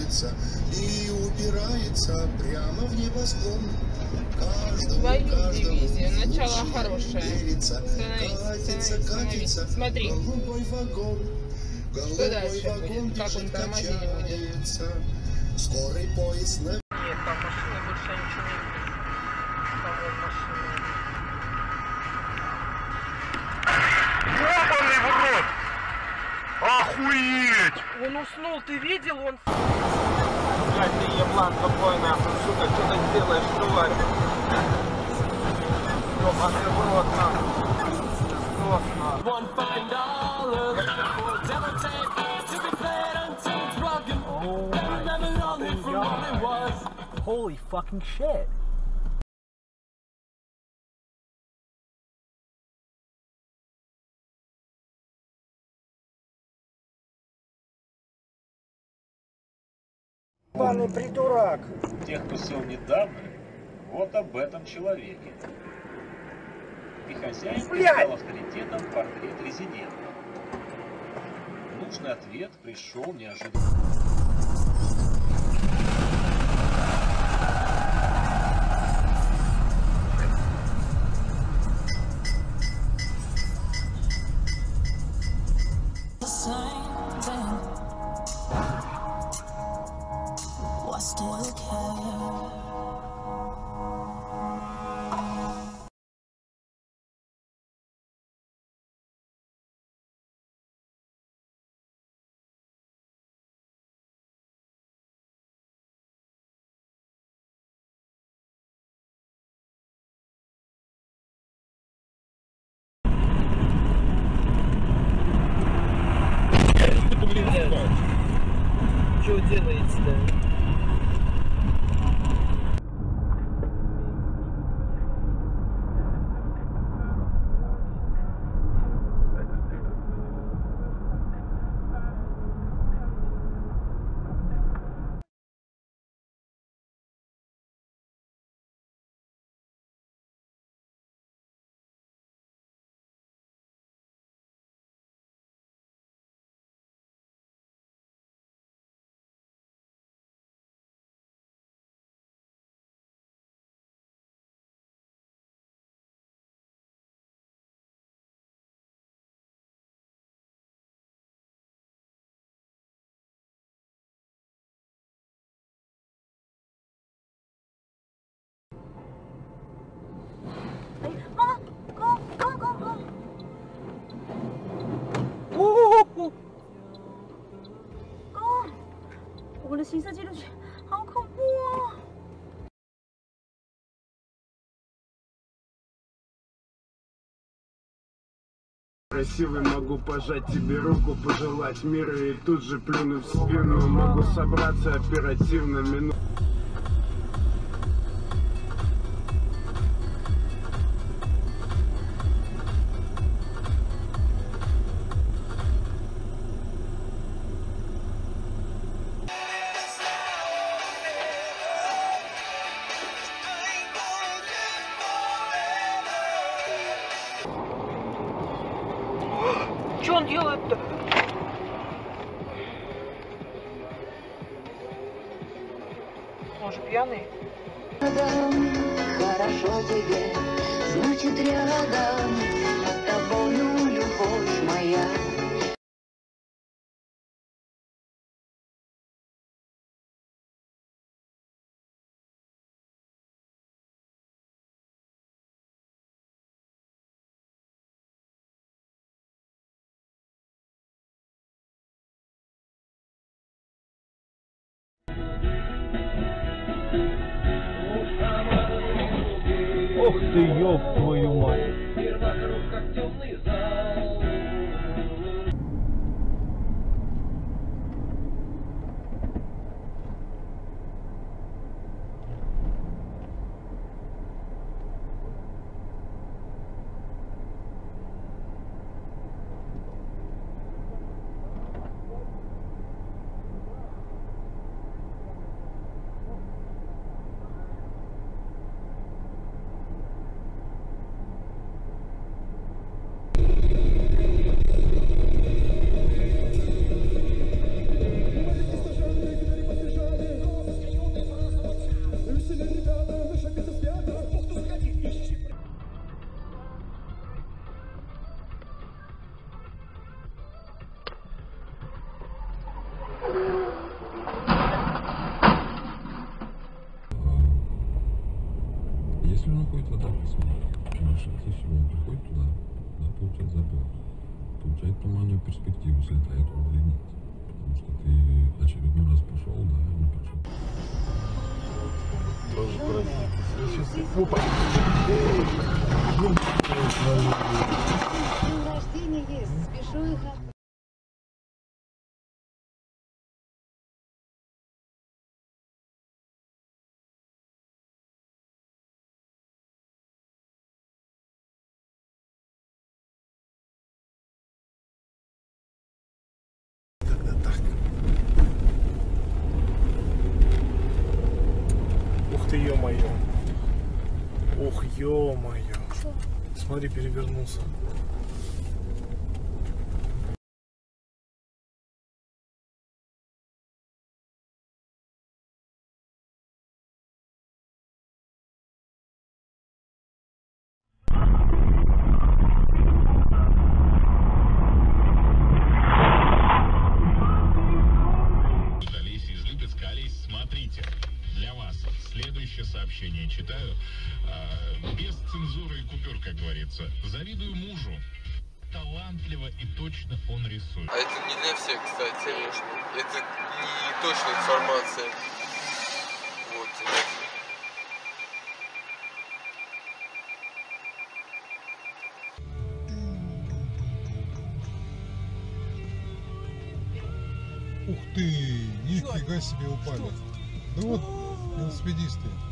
улыбается и упирается прямо в небосклон. Твою дивизию. Начало хорошее. Становись. Смотри. Что дальше будет? Как он тормозить будет? Скорый поезд на... Нет, там машина больше ничего не видит. Там вон машина. Ёбаный в рот! Охуеть! Он уснул, ты видел? Он... Блядь, ты еблан тупой, нахуй, сука, что ты делаешь, тварь? Ёбаный в рот, нахуй. Holy fucking shit. Ебаный придурак. Тех, кто сел недавно, вот об этом человеке. И хозяин прислал авторитетом портрет резидента. Нужный ответ пришел неожиданно. Что делаете-то? Красивый, могу пожать тебе руку, пожелать мира и тут же плюнуть в спину. Могу собраться оперативно минут. Что он делает-то? Он же пьяный. Хорошо тебе, значит рядом с тобою любовь моя. Ох ты, ёб твою мать. если он уходит в атаку, решать, если он приходит туда, да, получает запил, получает нормальную перспективу, слетает он или нет. Потому что ты очередной раз пошел, да, не пошел. Тоже паразит. День рождения есть, спешу их от... Ух ты, ё-моё. Ух, ё-моё. Смотри, перевернулся. Из Липецка. Олесь, смотрите, для вас следующее сообщение читаю. Без цензуры и купюр, как говорится. Завидую мужу. Талантливо и точно он рисует. А это не для всех, кстати, конечно. Это не точная информация. Вот. Ух ты, нифига себе упали. Да вот велосипедисты.